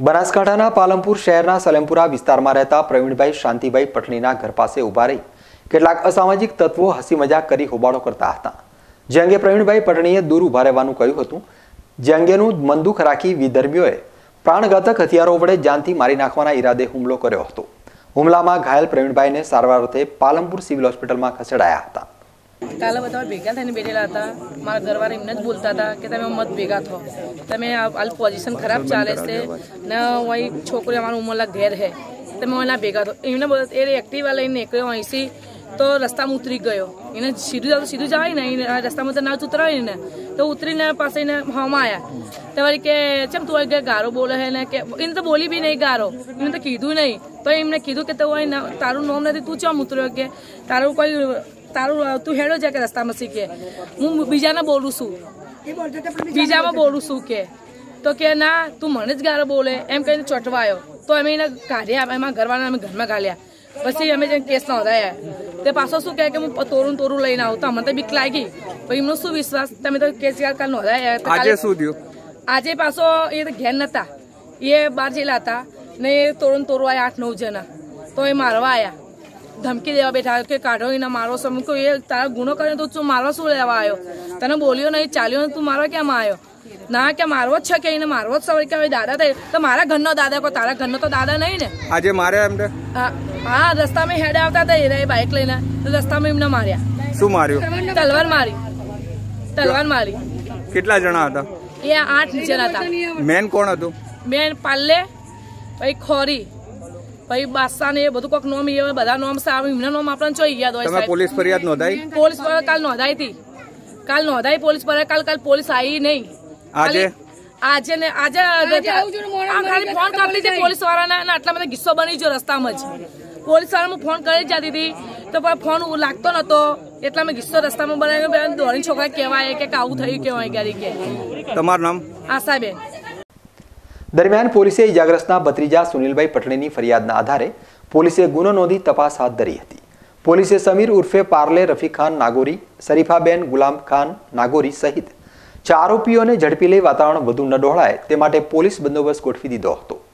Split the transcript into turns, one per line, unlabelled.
બનાસકાંઠાના પાલનપુર શહેરના સલેમપુરા વિસ્તારમાં રહેતા પ્રવીણભાઈ શાંતિભાઈ પટણીના ઘર પાસે ઊભા રહી કેટલાક અસામાજિક તત્વો હસી મજાક કરી હોબાળો કરતા હતા, જે અંગે પ્રવીણભાઈ પટણીએ દૂર ઊભા રહેવાનું કહ્યું હતું, જે અંગેનું મનદુખ રાખી વિધર્મીઓએ પ્રાણઘાતક હથિયારો વડે જાનથી મારી નાખવાના ઈરાદે હુમલો કર્યો હતો। હુમલામાં ઘાયલ પ્રવીણભાઈને સારવાર અર્થે પાલનપુર સિવિલ હોસ્પિટલમાં ખસેડાયા હતા।
કાલે બધા ભેગા થઈને બેઠેલા હતા। મારા ઘરવાળા એમને જ બોલતા હતા કે તમે મત ભેગા થો, તમે હાલ પોઝિશન ખરાબ ચાલે છે ને વહી છોકરી અમારા ઉંમરના ઘેર હે, તમે એના ભેગા થો। એમને એ એક્ટિવા લઈને નીકળ્યો અહીંથી તો રસ્તામાં ઉતરી ગયો, એને સીધું જવાય ને રસ્તામાં તો ના જ ઉતરાય ને, તો ઉતરીને પાસે એને હમા આવ્યા તો વળી કે ચમ તું કે ગારો બોલે હે ને, કે એને તો બોલી બી નહીં ગારો, એને તો કીધું નહીં, તો એમને કીધું કે તારું નામ નથી, તું ચમ ઉતર્યો, કે તારું કોઈ તું હેડો જાય કે રસ્તામાં શીખે, હું બીજાને બોલું છું, બીજામાં બોલું છું તો કે ના તું મને જ ગારો બોલે એમ કહીને ચોંટવાયો, તો અમે એને કાઢ્યા, એમાં ઘરવાળા અમે ઘરમાં ગાલ્યા, પછી અમે કેસ નોંધાયા। તે પાછો શું કહે કે હું તોરું લઈને આવું, તો અમને તો બીક લાગી, તો એમનો શું વિશ્વાસ, તમે તો કેસ કાલ નોંધાયા।
આજે શું થયું?
આજે પાછો એ તો ઘેર નતા, એ બહાર જેલા હતા ને એ તોરું આવ્યા 8-9 જણા, તો એ મારવા આવ્યા, ધમકી દેવા બેઠા કે કાઢો એને મારો સમ, એ તારા ગુનો કર્યો તો તું મારવા શું લેવા આવ્યો, તને બોલ્યો નહીં ચાલ્યો તું મારવા કેમ આવ્યો, ના કે મારવો જ છે કે એને મારવો જ સવાય કે દાદા થાય તો મારા ઘરનો દાદા, કોઈ તારા ઘરનો તો દાદા નહીં ને।
આજે માર્યા એમને?
હા, રસ્તામાં હેડે આવતા હતા એ બાઇક લઈને, રસ્તામાં એમને માર્યા। શું માર્યું? તલવાર મારી।
કેટલા જણા હતા?
એ 8 જણા હતા।
મેન કોણ હતું? મેન
પાલ્લે, પછી ખોરી, પછી બાદશાહ ને એ બધું કોઈક નોમ, એ બધા નોમ સાહેબ એમના નોમ આપણને જોઈ યાદ હોય।
તમે પોલીસ ફરિયાદ નોંધાઈ?
પોલીસ પર કાલ નોંધાઈ હતી, પોલીસ પર કાલ પોલીસ આવી નહીં। આજે ને આજે ખાલી ફોન કરી લીધી પોલીસ વાળાને, આટલા બધા ગુસ્સો બની ગયો રસ્તામાં જ, પોલીસ વાળા ફોન કરી જતી હતી તો ફોન લાગતો નતો, એટલા મેં ગુસ્સો રસ્તામાં બનાવ્યો, દોડી છોકરા કહેવાય કે આવું થયું કેવાય ગાડી કે।
તમારું નામ?
આશાબેન।
દરમિયાન પોલીસે ઇજાગ્રસ્તના ભત્રીજા સુનિલભાઈ પટણીની ફરિયાદના આધારે પોલીસે ગુનો નોંધી તપાસ હાથ ધરી હતી। પોલીસે સમીર ઉર્ફે પાર્લે રફીક ખાન નાગોરી, શરીફાબેન ગુલામ ખાન નાગોરી સહિત 4 આરોપીઓને ઝડપી લઈ વાતાવરણ વધુ ન ડહોળાય તે માટે પોલીસ બંદોબસ્ત ગોઠવી દીધો હતો।